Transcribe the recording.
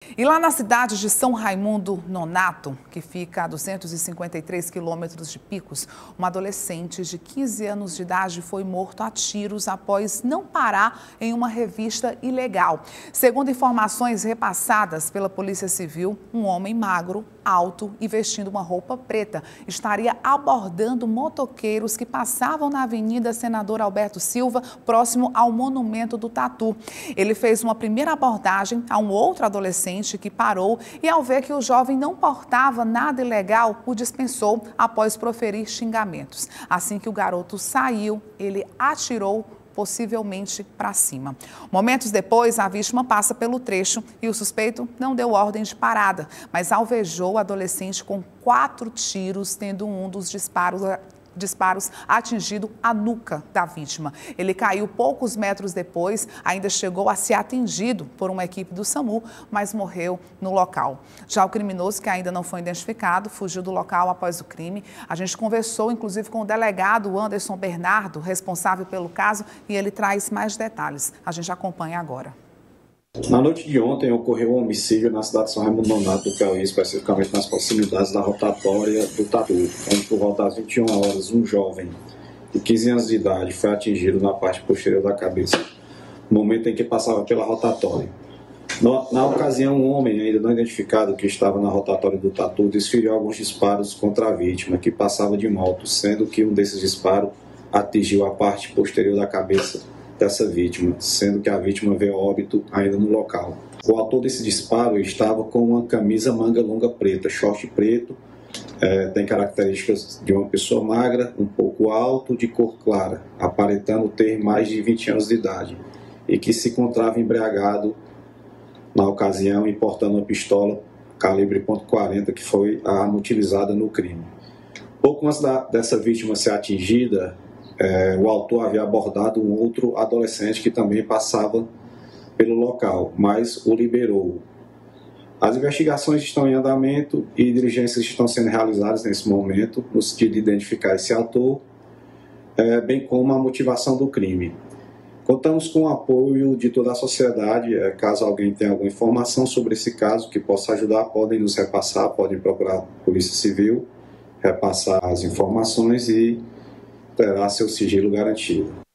E lá na cidade de São Raimundo Nonato, que fica a 253 quilômetros de Picos, uma adolescente de 15 anos de idade foi morto a tiros após não parar em uma revista ilegal. Segundo informações repassadas pela Polícia Civil, um homem magro, alto e vestindo uma roupa preta estaria abordando motoqueiros que passavam na Avenida Senador Alberto Silva, próximo ao Monumento do Tatu. Ele fez uma primeira abordagem a um outro adolescente que parou e, ao ver que o jovem não portava nada ilegal, o dispensou após proferir xingamentos. Assim que o garoto saiu, ele atirou possivelmente para cima. Momentos depois, a vítima passa pelo trecho e o suspeito não deu ordem de parada, mas alvejou o adolescente com 4 tiros, tendo um dos disparos atingido a nuca da vítima. Ele caiu poucos metros depois, ainda chegou a ser atingido por uma equipe do SAMU, mas morreu no local. Já o criminoso, que ainda não foi identificado, fugiu do local após o crime. A gente conversou, inclusive, com o delegado Anderson Bernardo, responsável pelo caso, e ele traz mais detalhes. A gente acompanha agora. Na noite de ontem ocorreu um homicídio na cidade de São Raimundo Nonato do Piauí, especificamente nas proximidades da rotatória do Tatu, onde por volta das 21 horas um jovem de 15 anos de idade foi atingido na parte posterior da cabeça, no momento em que passava pela rotatória. Na ocasião, um homem ainda não identificado que estava na rotatória do Tatu desferiu alguns disparos contra a vítima, que passava de moto, sendo que um desses disparos atingiu a parte posterior da cabeça dessa vítima, sendo que a vítima veio a óbito ainda no local. O autor desse disparo estava com uma camisa manga longa preta, short preto, tem características de uma pessoa magra, um pouco alto, de cor clara, aparentando ter mais de 20 anos de idade, e que se encontrava embriagado na ocasião e portando uma pistola calibre .40, que foi a arma utilizada no crime. Pouco antes dessa vítima ser atingida, o autor havia abordado um outro adolescente que também passava pelo local, mas o liberou. As investigações estão em andamento e diligências estão sendo realizadas nesse momento, no sentido de identificar esse autor, bem como a motivação do crime. Contamos com o apoio de toda a sociedade. Caso alguém tenha alguma informação sobre esse caso que possa ajudar, podem nos repassar, podem procurar a Polícia Civil, repassar as informações e terá seu sigilo garantido.